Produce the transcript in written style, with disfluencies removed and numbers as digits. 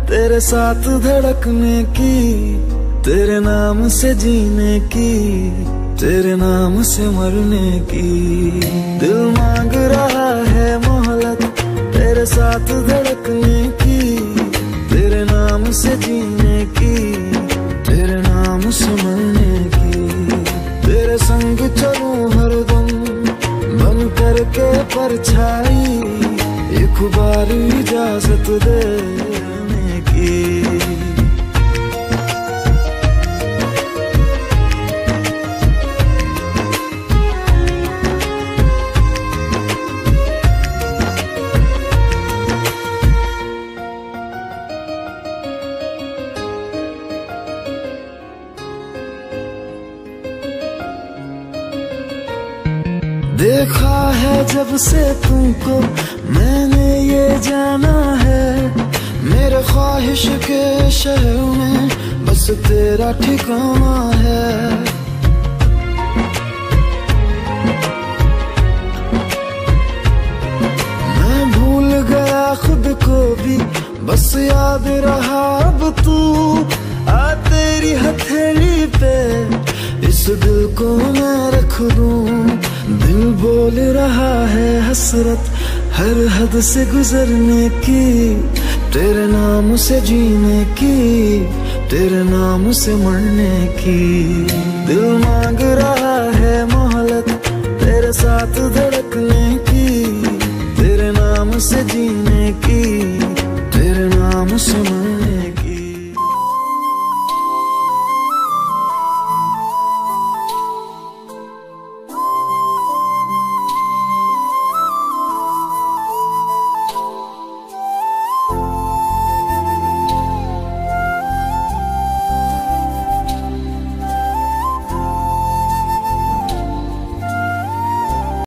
तेरे साथ धड़कने की, तेरे नाम से जीने की, तेरे नाम से मरने की। दिल मांग रहा है मोहलत तेरे साथ धड़कने की, तेरे नाम से जीने की, तेरे नाम से मरने की। तेरे संग चलूं हरदम बन करके परछाई, एक बार इजाजत देने की। देखा है जब से तुमको मैंने ये जाना है, मेरे ख्वाहिश के शहर में बस तेरा ठिकाना है। मैं भूल गया खुद को भी, बस याद रहा अब तू। आ तेरी हथेली पे इस दिल को मैं रख दूं। दिल बोल रहा है हसरत हर हद से गुजरने की, तेरे नाम से जीने की, तेरे नाम से मरने की। दिल मांग रहा है मोहलत तेरे साथ धड़कने की, तेरे नाम से जीने की, तेरे नाम से मरने की।